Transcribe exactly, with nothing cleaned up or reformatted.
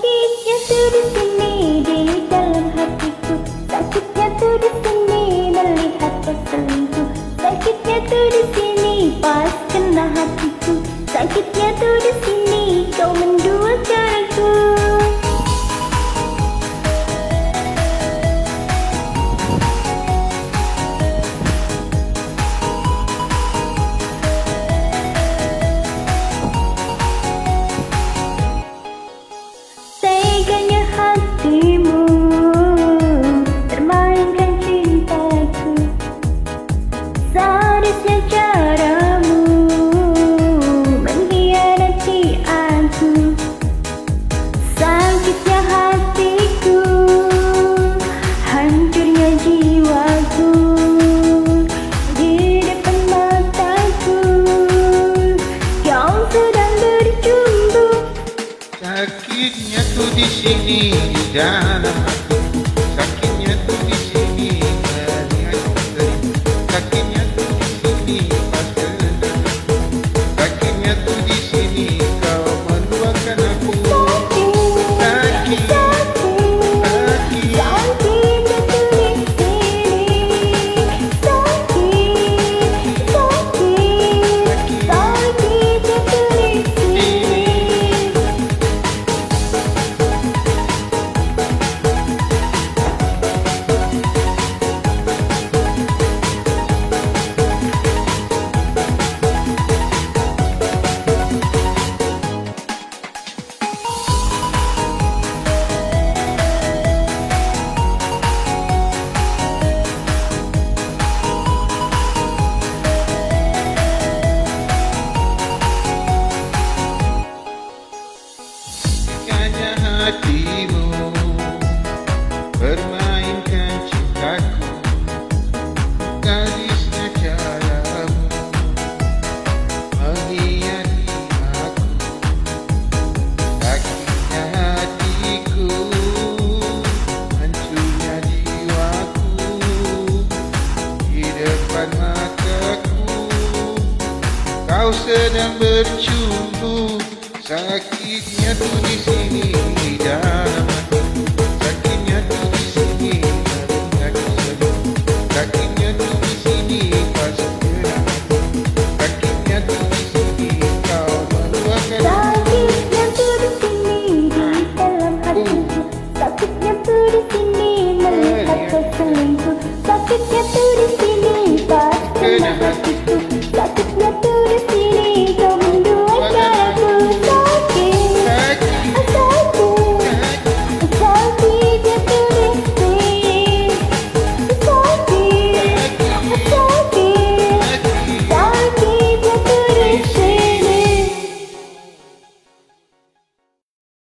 Sakitnya tuh di sini di dalam hatiku, sakitnya tuh di sini melihat kau selingkuh. Sakitnya tuh di sini pas kena hatiku, sakitnya tuh di sini kau menduakan aku. Teganya hatimu termainkan cintaku, sadisnya caramu mengkhianati aku. Sakitnya hatiku, hancurnya jiwaku, di depan mataku kau sedang berjumpa. Sakitnya tuh di sini di dalam hati, sakitnya tuh di sini melihat dirimu, sakitnya tuh di sini pas kenal, sakitnya tuh di sini kau menduakan aku. Sakit, sakit, Sakitnya tuh di sini, sakit, sakit, sakitnya tuh di sini. Teganya hatimu permainkan cintaku, gadisnya caramu mengkhianati aku. Sakitnya hatiku, hancurnya jiwaku, di depan mataku kau sedang bercumbu. Sakitnya tuh di sini di dalam